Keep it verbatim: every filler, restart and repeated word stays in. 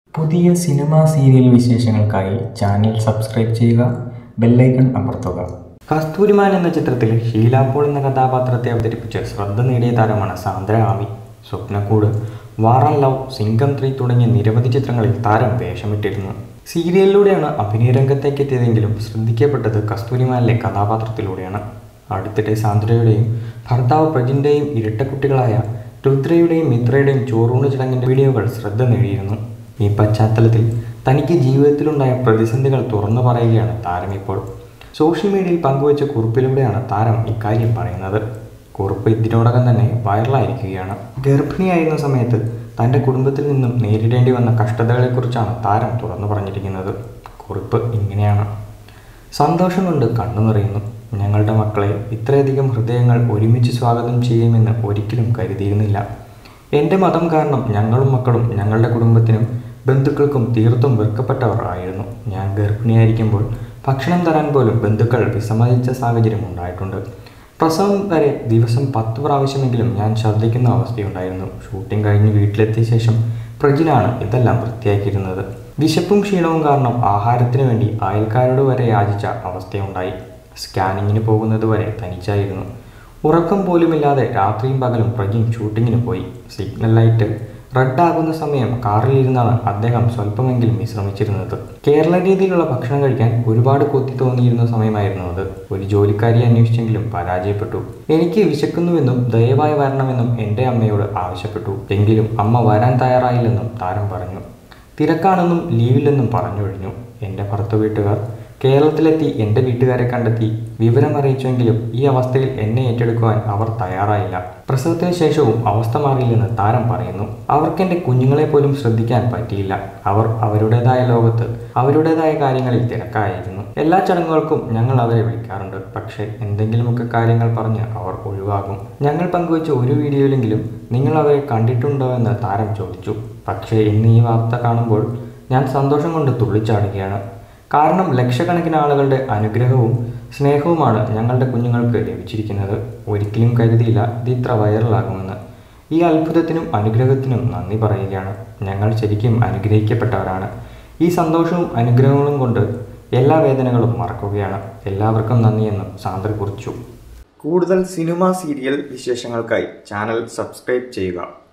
പുതിയ cinema serial വിശേഷങ്ങൾക്കായി channel subscribe ചെയ്യുക, ബെല്ലൈക്കൺ അമർത്തുക. കസ്തൂരിമാൻ എന്ന ചിത്രത്തിൽ ഷീല പോൾ എന്ന കഥാപാത്രത്തെ അവതരിപ്പിച്ച് ശ്രദ്ധ നേടിയ താരമാണ് Sandra Amy. Swapnakoodu, war and love, Singam three തുടങ്ങിയ നിരവധി ചിത്രങ്ങളിൽ താരം വേഷമിട്ടിരുന്നു. സീരിയലിലൂടെയാണ് അഭിനയ രംഗത്തേക്ക് എത്തിയതെങ്കിലും ശ്രദ്ധിക്കപ്പെട്ടത് കസ്തൂരിമാനിലെ കഥാപാത്രത്തിലൂടെയാണ്. അടുത്തിടെ സാന്ദ്രയുടെയും ഭർത്താവ് പ്രജിൻ്റെയും ഇരട്ടക്കുട്ടികളായ രുദ്രയുടെയും മിത്രയുടെയും ചോറൂണ് ചടങ്ങിൻ്റെ വീഡിയോകൾ ശ്രദ്ധ നേടിയിരുന്നു. ഈ പശ്ചാത്തലത്തിൽ തനിക്ക് ജീവിതത്തിലുണ്ടായ പ്രതിസന്ധികൾ തുറന്നു പറയുകയാണ് താരം ഇപ്പോൾ. സോഷ്യൽ മീഡിയയിൽ പങ്കുവച്ച കുറിപ്പിലൂടെയാണ് താരം ഇക്കാര്യം പറയുന്നത്. കുറിപ്പ് ഇതിനോടകം തന്നെ വൈറലായിരിക്കുകയാണ്. ഗർഭിണിയായിരുന്ന സമയത്ത് തൻ്റെ കുടുംബത്തിൽ നിന്നും നേരിടേണ്ടി വന്ന കഷ്ടതകളെക്കുറിച്ചാണ് താരം തുറന്നു പറഞ്ഞിരിക്കുന്നത്. കുറിപ്പ് ഇങ്ങനെയാണ്: സന്തോഷം കൊണ്ട് കണ്ണു നിറയുന്നു. ഞങ്ങളുടെ മക്കളെ ഇത്രയധികം ഹൃദയങ്ങൾ ഒരുമിച്ച് സ്വാഗതം ചെയ്യുമെന്ന് ഒരിക്കലും കരുതിയിരുന്നില്ല. എൻ്റെ മതം കാരണം ഞങ്ങളും മക്കളും ഞങ്ങളുടെ കുടുംബത്തിനും ബന്ധുക്കൾക്കും തീർത്തും വെറുക്കപ്പെട്ടവർ ആയിരുന്നു. ഞാൻ ഗർഭിണിയായിരിക്കുമ്പോൾ ഭക്ഷണം തരാൻ പോലും ബന്ധുക്കൾ വിസമ്മതിച്ച സാഹചര്യം ഉണ്ടായിട്ടുണ്ട്. പ്രസവം വരെ ദിവസം പത്ത് പ്രാവശ്യമെങ്കിലും ഞാൻ ഛർദ്ദിക്കുന്ന അവസ്ഥയുണ്ടായിരുന്നു. ഷൂട്ടിംഗ് കഴിഞ്ഞ് വീട്ടിലെത്തിയ ശേഷം പ്രജിനാണ് ഇതെല്ലാം വൃത്തിയാക്കിയിരുന്നത്. വിശപ്പും ക്ഷീണവും കാരണം ആഹാരത്തിന് വേണ്ടി അയൽക്കാരോട് വരെ യാചിച്ച അവസ്ഥയുണ്ടായി. സ്കാനിങ്ങിന് പോകുന്നത് വരെ തനിച്ചായിരുന്നു. ഉറക്കം പോലുമില്ലാതെ രാത്രിയും പകലും പ്രജിൻ ഷൂട്ടിങ്ങിന് പോയി. സിഗ്നൽ ലൈറ്റ് റെഡ് ആകുന്ന സമയം കാറിലിരുന്നാണ് അദ്ദേഹം സ്വല്പമെങ്കിലും വിശ്രമിച്ചിരുന്നത്. കേരള രീതിയിലുള്ള ഭക്ഷണം കഴിക്കാൻ ഒരുപാട് കൊത്തി തോന്നിയിരുന്ന സമയമായിരുന്നു അത്. ഒരു ജോലിക്കാരിയെ അന്വേഷിച്ചെങ്കിലും പരാജയപ്പെട്ടു. എനിക്ക് വിശക്കുന്നുവെന്നും ദയവായി വരണമെന്നും എൻ്റെ അമ്മയോട് ആവശ്യപ്പെട്ടു. എങ്കിലും അമ്മ വരാൻ തയ്യാറായില്ലെന്നും താരം പറഞ്ഞു. തിരക്കാണെന്നും ലീവില്ലെന്നും പറഞ്ഞൊഴിഞ്ഞു. എൻ്റെ ഭർത്തൃ വീട്ടുകാർ കേരളത്തിലെത്തി എൻ്റെ വീട്ടുകാരെ കണ്ടെത്തി വിവരം അറിയിച്ചെങ്കിലും ഈ അവസ്ഥയിൽ എന്നെ ഏറ്റെടുക്കുവാൻ അവർ തയ്യാറായില്ല. പ്രസവത്തിന് ശേഷവും അവസ്ഥ മാറിയില്ലെന്ന് താരം പറയുന്നു. അവർക്ക് എൻ്റെ കുഞ്ഞുങ്ങളെ പോലും ശ്രദ്ധിക്കാൻ പറ്റിയില്ല. അവർ അവരുടേതായ ലോകത്ത് അവരുടേതായ കാര്യങ്ങളിൽ തിരക്കായിരുന്നു. എല്ലാ ചടങ്ങുകൾക്കും ഞങ്ങൾ അവരെ വിളിക്കാറുണ്ട്. പക്ഷേ എന്തെങ്കിലുമൊക്കെ കാര്യങ്ങൾ പറഞ്ഞ് അവർ ഒഴിവാകും. ഞങ്ങൾ പങ്കുവച്ച ഒരു വീഡിയോയിലെങ്കിലും നിങ്ങൾ അവരെ കണ്ടിട്ടുണ്ടോ എന്ന് താരം ചോദിച്ചു. പക്ഷേ ഇന്ന് ഈ വാർത്ത കാണുമ്പോൾ ഞാൻ സന്തോഷം കൊണ്ട് തുള്ളിച്ചാടുകയാണ്. കാരണം ലക്ഷക്കണക്കിന് ആളുകളുടെ അനുഗ്രഹവും സ്നേഹവുമാണ് ഞങ്ങളുടെ കുഞ്ഞുങ്ങൾക്ക് ലഭിച്ചിരിക്കുന്നത്. ഒരിക്കലും കരുതിയില്ല ഇത് ഇത്ര വൈറലാകുമെന്ന്. ഈ അത്ഭുതത്തിനും അനുഗ്രഹത്തിനും നന്ദി പറയുകയാണ്. ഞങ്ങൾ ശരിക്കും അനുഗ്രഹിക്കപ്പെട്ടവരാണ്. ഈ സന്തോഷവും അനുഗ്രഹങ്ങളും കൊണ്ട് എല്ലാ വേദനകളും മറക്കുകയാണ്. എല്ലാവർക്കും നന്ദിയെന്നും സാന്ദ്ര കുറിച്ചു. കൂടുതൽ സിനിമാ സീരിയൽ വിശേഷങ്ങൾക്കായി ചാനൽ സബ്സ്ക്രൈബ് ചെയ്യുക.